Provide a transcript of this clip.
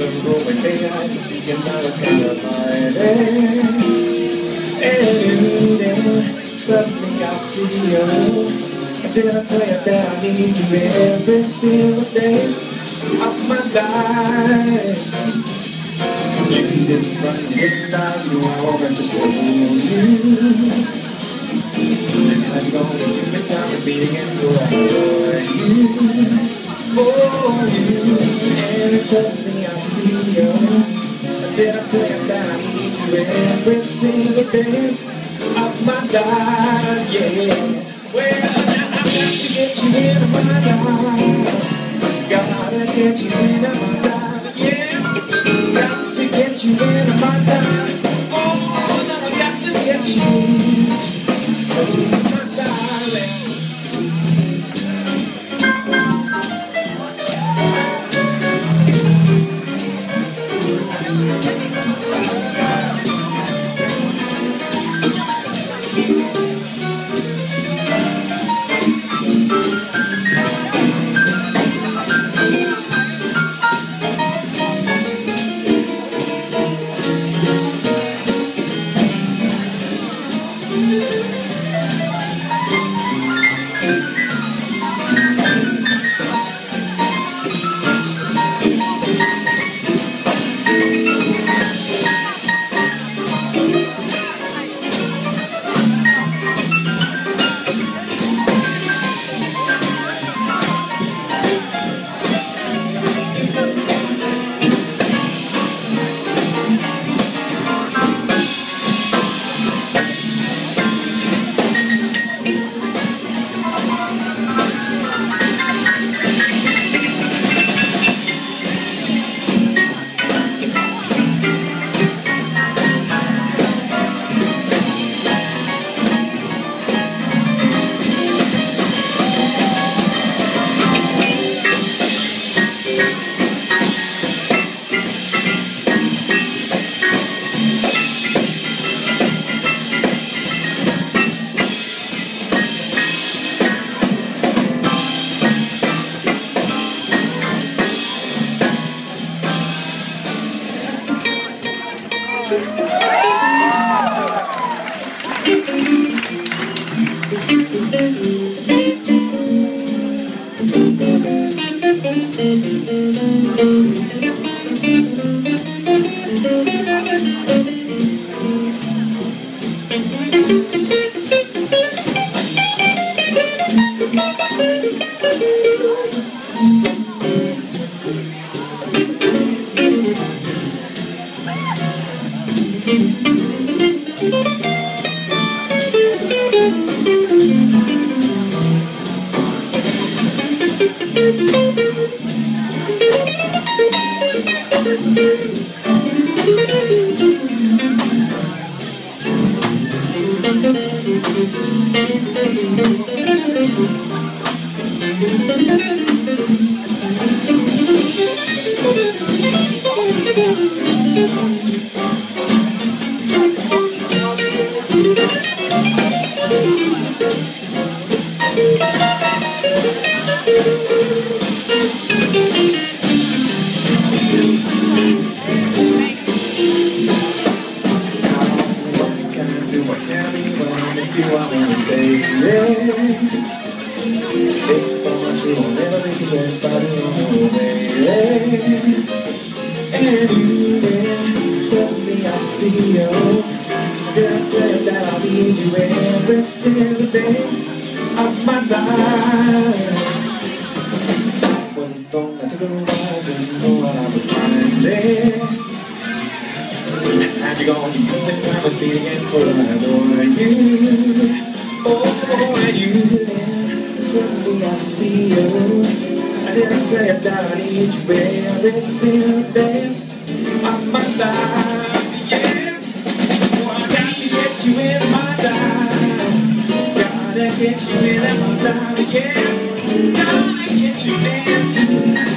the growing daylight, see another kind of light. And then suddenly I see you. Did I tell you that I need you every single day of my life? You didn't run, you didn't die, you know I wanted to slow you. And how you gonna give me time to beat again for you? Oh, you. And then suddenly I see you. Did I tell you that I need you every single day of my life? Yeah. Well, got to get you into my life. Gotta get you into my life, yeah. Got to get you into my life. Oh, now I got to get you into my darling. Suddenly I see you. Did I tell you that I need you every single day of my life? Wasn't long, I took a while, didn't know what I was finding. And had you gone, you spent time with me again for I adore you. Oh, and you then suddenly I see you. I didn't tell you that I need you every single day of my life, yeah. Oh, I got to get you into my life. Gotta get you into my life, yeah. Gotta get you into